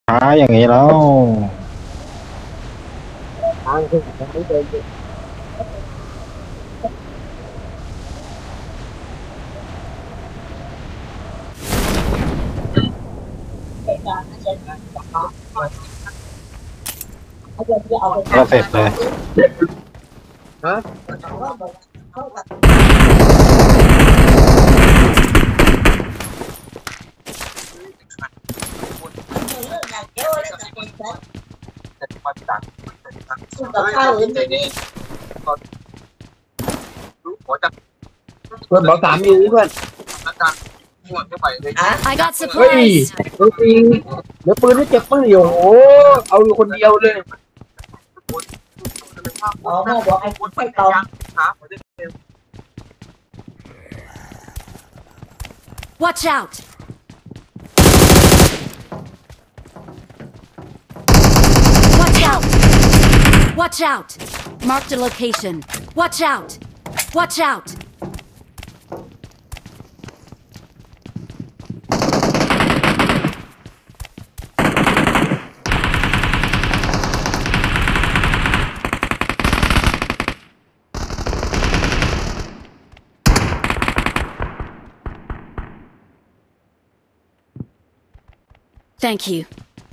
ช้าอย่างนี้แล้วทางคือยังไม่เดินก็เสร็จเลยฮะเพื่อนบอก3 มือเพื่อน I got เฮ้ย supplies. จริงเดี๋ยวปืนไม่เก็บปืนอยู่โอ้เอาอยู่คนเดียวเลยอ๋อแม่บอกไอ้คนไปต่อ Watch out. Watch out. Watch out. Marked a location. Watch out. Watch out. Thank you.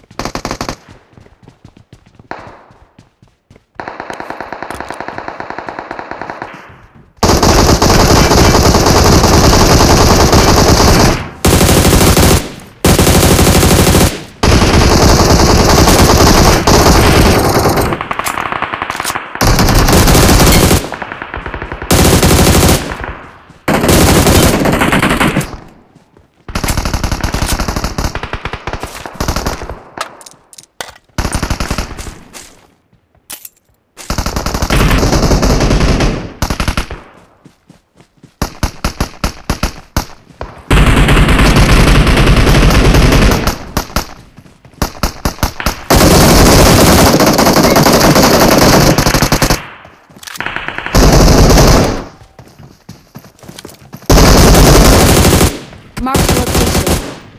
Marked a location.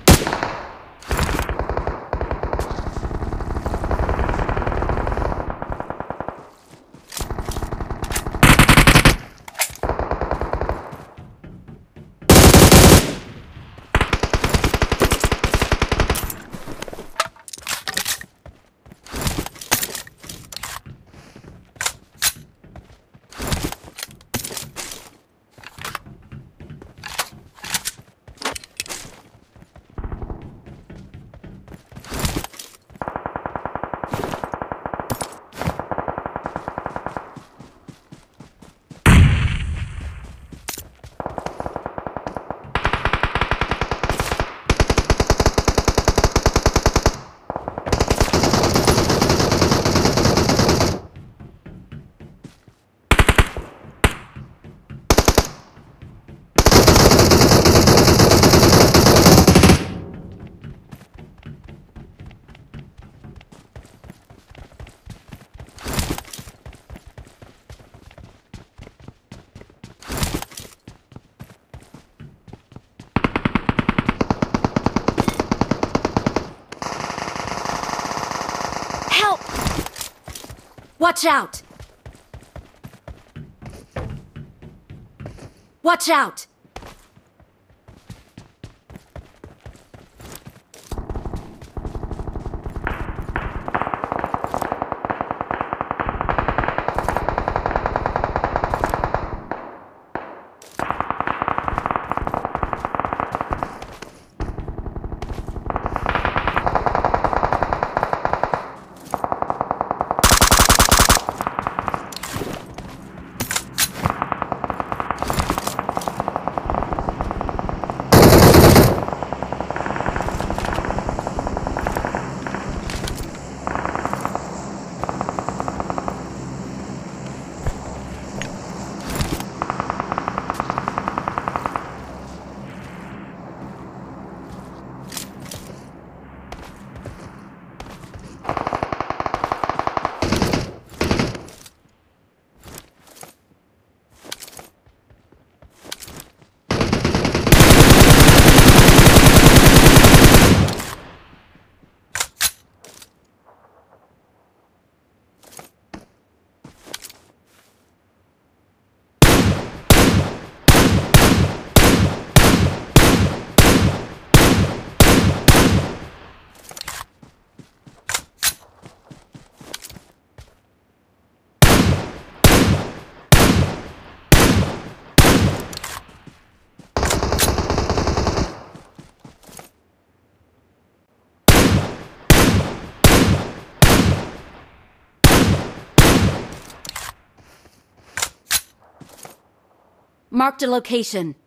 Help! Watch out! Watch out! Marked a location.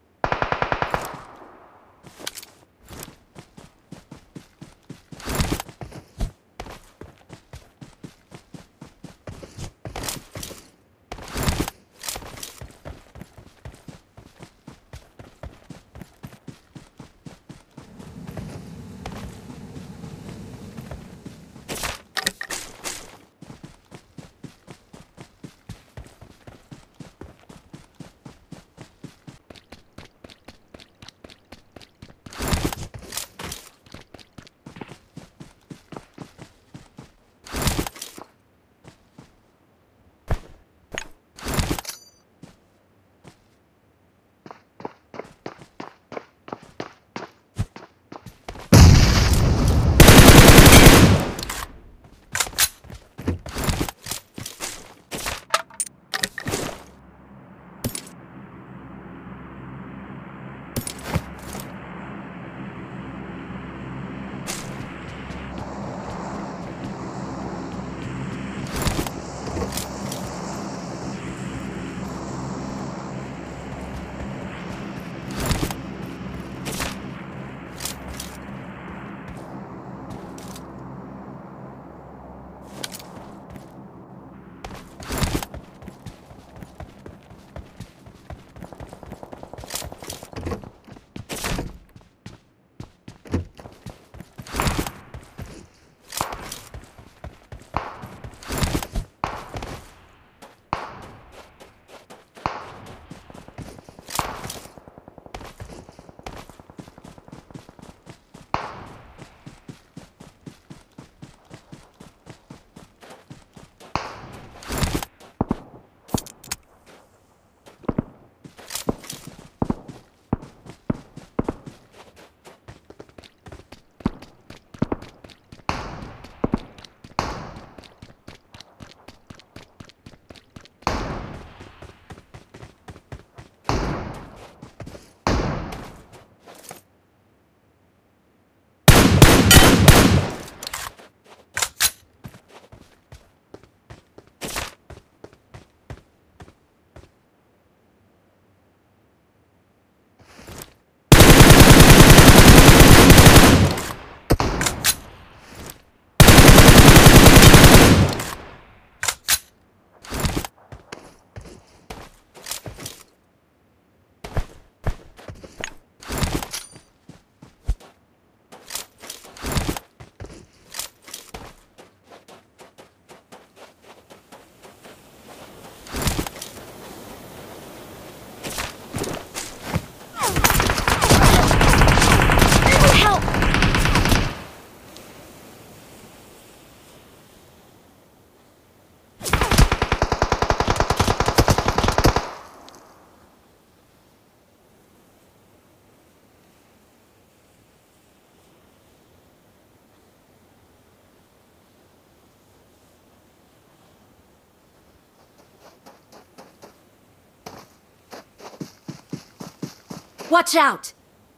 Watch out!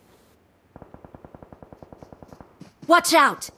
Watch out!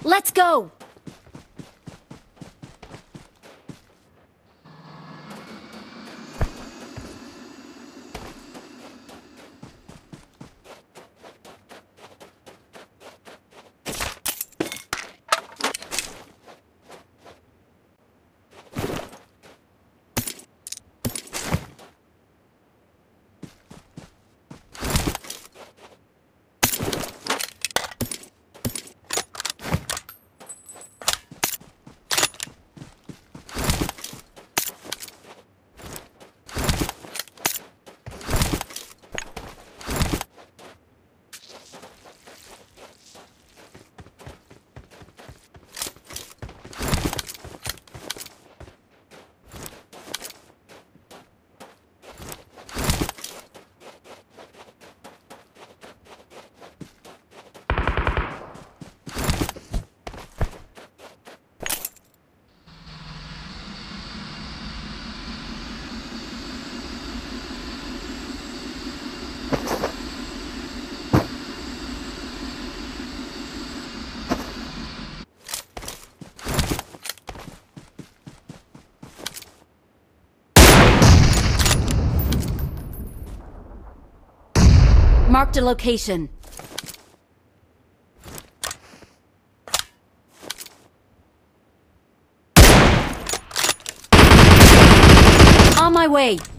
Let's go! Marked a location. On my way.